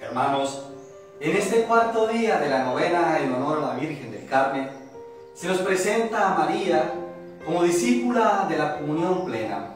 Hermanos, en este cuarto día de la novena en honor a la Virgen del Carmen, se nos presenta a María como discípula de la comunión plena.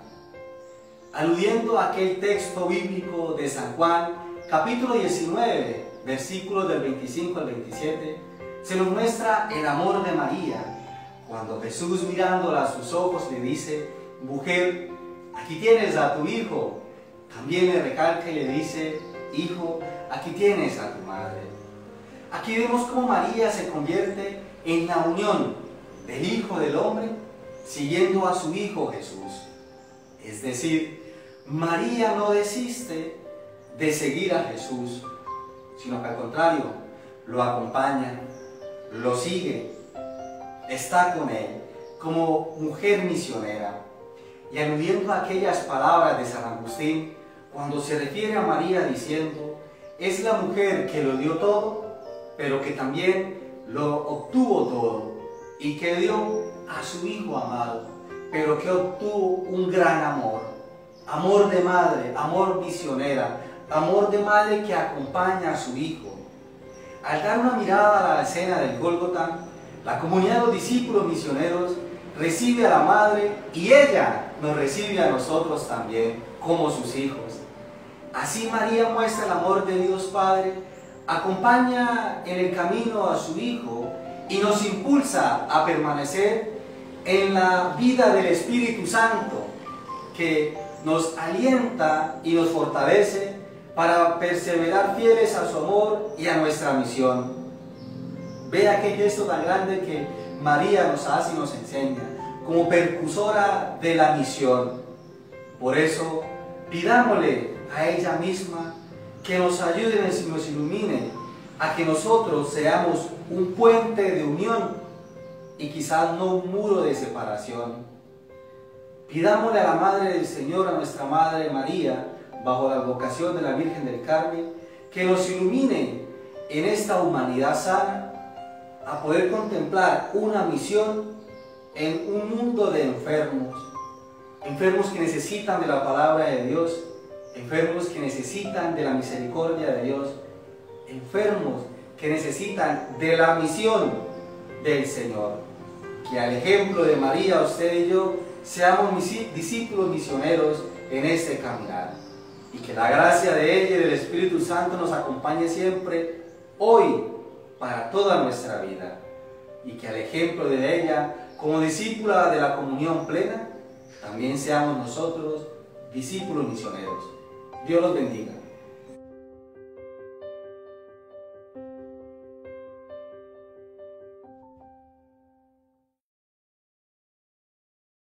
Aludiendo a aquel texto bíblico de San Juan, capítulo 19, versículos del 25 al 27, se nos muestra el amor de María, cuando Jesús mirándola a sus ojos le dice: mujer, aquí tienes a tu hijo. También le recalca y le dice: hijo, aquí tienes a tu madre. Aquí vemos cómo María se convierte en la unión del Hijo del Hombre siguiendo a su Hijo Jesús. Es decir, María no desiste de seguir a Jesús, sino que al contrario, lo acompaña, lo sigue, está con él como mujer misionera. Y aludiendo a aquellas palabras de San Agustín, cuando se refiere a María diciendo: es la mujer que lo dio todo, pero que también lo obtuvo todo, y que dio a su Hijo amado, pero que obtuvo un gran amor, amor de madre, amor misionera, amor de madre que acompaña a su Hijo. Al dar una mirada a la escena del Gólgota, la comunidad de los discípulos misioneros recibe a la madre y ella nos recibe a nosotros también como sus hijos. Así María muestra el amor de Dios Padre, acompaña en el camino a su Hijo y nos impulsa a permanecer en la vida del Espíritu Santo, que nos alienta y nos fortalece para perseverar fieles a su amor y a nuestra misión. Vea qué gesto tan grande que María nos hace y nos enseña, como percursora de la misión. Por eso, pidámosle a ella misma que nos ayude y nos ilumine a que nosotros seamos un puente de unión y quizás no un muro de separación. Pidámosle a la Madre del Señor, a nuestra Madre María, bajo la advocación de la Virgen del Carmen, que nos ilumine en esta humanidad sana a poder contemplar una misión en un mundo de enfermos, enfermos que necesitan de la palabra de Dios, enfermos que necesitan de la misericordia de Dios, enfermos que necesitan de la misión del Señor. Que al ejemplo de María, usted y yo, seamos discípulos misioneros en este caminar. Y que la gracia de ella y del Espíritu Santo nos acompañe siempre, hoy, para toda nuestra vida. Y que al ejemplo de ella, como discípula de la comunión plena, también seamos nosotros discípulos misioneros. Dios los bendiga.